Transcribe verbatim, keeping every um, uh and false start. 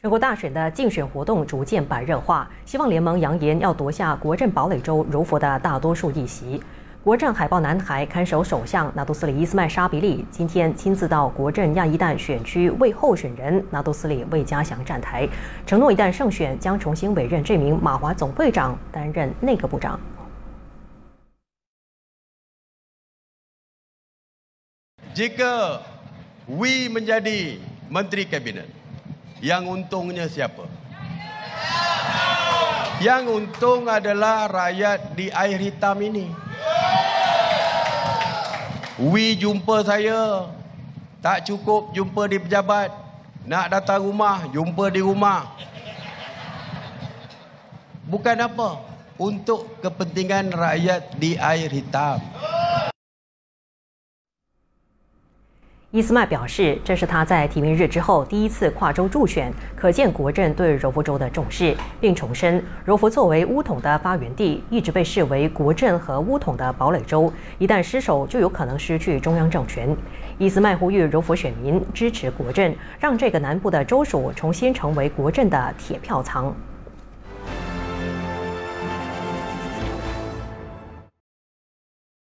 全国大选的竞选活动逐渐白热化，希望联盟扬言要夺下国阵堡垒州柔佛的大多数议席。国阵海豹男孩看守首相拿督斯里伊斯麦沙比利今天亲自到国阵亚伊旦选区为候选人拿督斯里魏家祥站台，承诺一旦胜选，将重新委任这名马华总会长担任内阁部长。 Jika W menjadi Menteri Kabinet, yang untungnya siapa? Yang untung adalah rakyat di air hitam ini. W jumpa saya, tak cukup jumpa di pejabat, nak datang rumah, jumpa di rumah. Bukan apa, untuk kepentingan rakyat di air hitam. 伊斯麦表示，这是他在提名日之后第一次跨州助选，可见国阵对柔佛州的重视，并重申柔佛作为巫统的发源地，一直被视为国阵和巫统的堡垒州，一旦失守，就有可能失去中央政权。伊斯麦呼吁柔佛选民支持国阵，让这个南部的州属重新成为国阵的铁票仓。